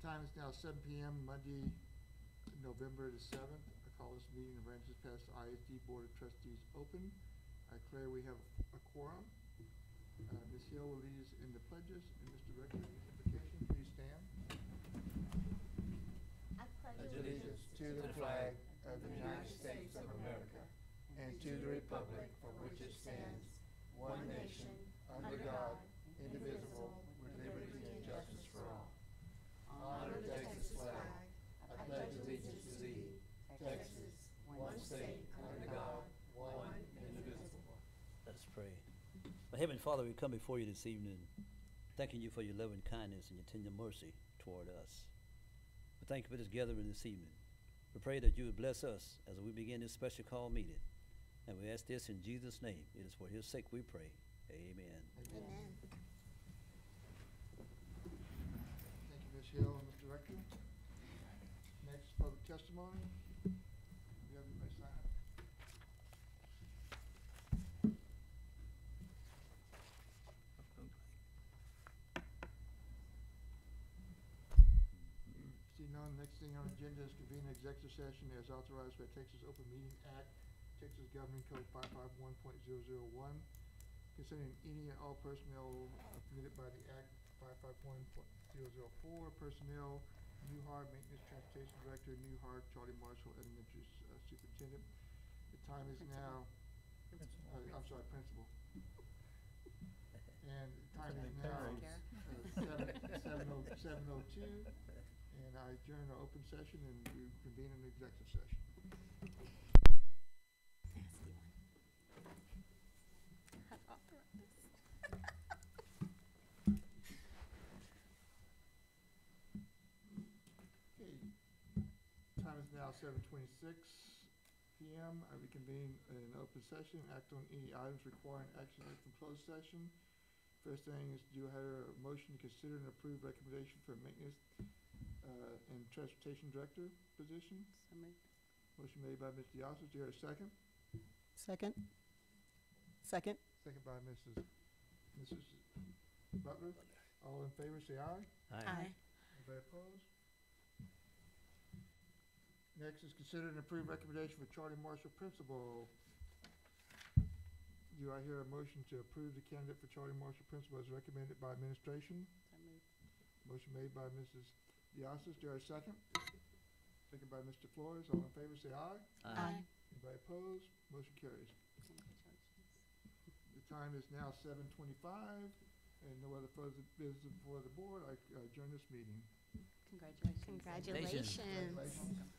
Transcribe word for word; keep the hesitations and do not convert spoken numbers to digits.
Time is now seven P M, Monday, November the seventh. I call this meeting of Ranches Pass I S D Board of Trustees open. I declare we have a quorum. Uh, Miz Hill will lead us in the pledges, and Mister Rector, in the invocation, please stand. I pledge Allegiance to the flag of the United States of America and to the republic for which it stands, one nation, under God, indivisible, with liberty and justice for all. Honor the Texas flag. I pledge allegiance to thee, Texas, one state, under God, one indivisible. Let us pray. Our Heavenly Father, we come before you this evening, thanking you for your loving kindness and your tender mercy toward us. We thank you for this gathering this evening. We pray that you would bless us as we begin this special call meeting. And we ask this in Jesus' name. It is for his sake we pray. Amen. Amen. Thank you, Miz Hill and Mister Rector. Next, public testimony. We have anybody sign up? See none, next thing on the agenda is convene an executive session as authorized by Texas Open Meeting Act, Texas Governing Code five five one point zero zero one, concerning any and all personnel uh, permitted by the Act five five one point zero zero four, personnel, Newhart Maintenance Transportation Director, Newhart Charlie Marshall Elementary uh, Superintendent. The time is now, uh, I'm sorry, Principal. And the time is now uh, seven oh seven oh two, and I adjourn our open session and we convene an executive session. Time is now seven twenty-six P M I reconvene an open session, act on any items requiring action from closed session. First thing is, do I have a motion to consider and approve recommendation for maintenance uh, and transportation director position? So moved. Motion made by Mister Diosas. Do you have a second? Second. Second. Second by Missus Missus Butler. All in favor, say aye. Aye. Anybody opposed? Next is consider and approve recommendation for Charlie Marshall Principal. Do I hear a motion to approve the candidate for Charlie Marshall Principal as recommended by administration? So moved. Motion made by Missus Diosas. Do I have a second? Second by Mister Flores. All in favor, say aye. Aye. Anybody opposed? Motion carries. Congratulations. The time is now seven twenty-five, and no other further business before the board. I uh, adjourn this meeting. Congratulations. Congratulations. Congratulations.